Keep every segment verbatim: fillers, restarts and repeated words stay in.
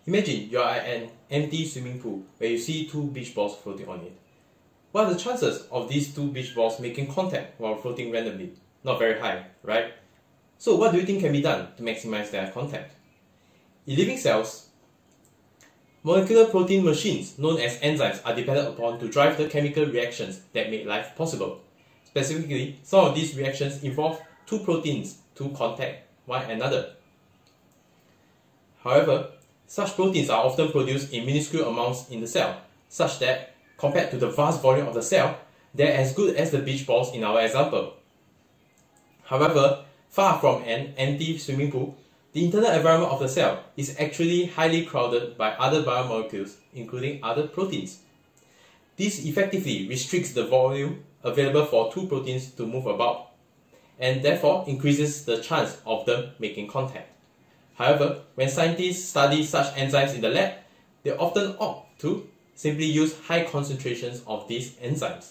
Imagine you are at an empty swimming pool where you see two beach balls floating on it. What are the chances of these two beach balls making contact while floating randomly? Not very high, right? So what do you think can be done to maximize their contact? In living cells, molecular protein machines known as enzymes are depended upon to drive the chemical reactions that make life possible. Specifically, some of these reactions involve two proteins to contact one another. However, such proteins are often produced in minuscule amounts in the cell, such that, compared to the vast volume of the cell, they are as good as the beach balls in our example. However, far from an empty swimming pool, the internal environment of the cell is actually highly crowded by other biomolecules, including other proteins. This effectively restricts the volume available for two proteins to move about, and therefore increases the chance of them making contact. However, when scientists study such enzymes in the lab, they often opt to simply use high concentrations of these enzymes.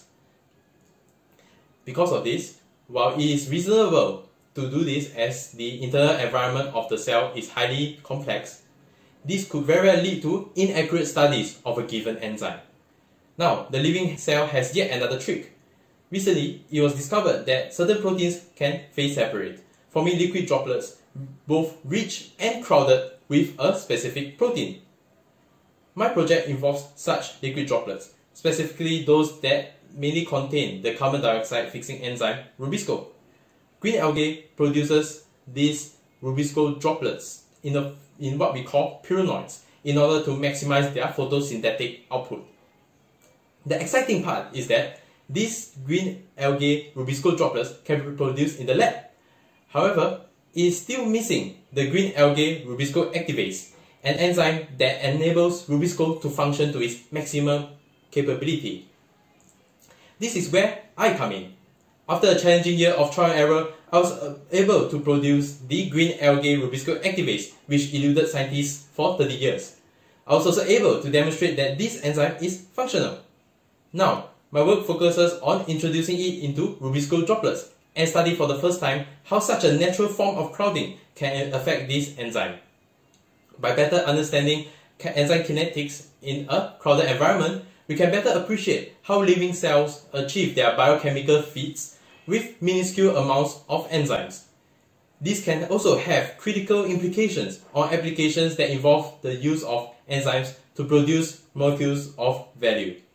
Because of this, while it is reasonable to do this as the internal environment of the cell is highly complex, this could very well lead to inaccurate studies of a given enzyme. Now, the living cell has yet another trick. Recently, it was discovered that certain proteins can phase separate, forming liquid droplets, both rich and crowded with a specific protein. My project involves such liquid droplets, specifically those that mainly contain the carbon dioxide fixing enzyme rubisco. Green algae produces these rubisco droplets in, a, in what we call pyronoids in order to maximize their photosynthetic output. The exciting part is that these green algae rubisco droplets can be produced in the lab. However, it is still missing the green algae rubisco activase, an enzyme that enables rubisco to function to its maximum capability. This is where I come in. After a challenging year of trial and error, I was able to produce the green algae rubisco activase, which eluded scientists for thirty years. I was also able to demonstrate that this enzyme is functional. Now, my work focuses on introducing it into rubisco droplets and study for the first time how such a natural form of crowding can affect this enzyme. By better understanding enzyme kinetics in a crowded environment, we can better appreciate how living cells achieve their biochemical feats with minuscule amounts of enzymes. This can also have critical implications on applications that involve the use of enzymes to produce molecules of value.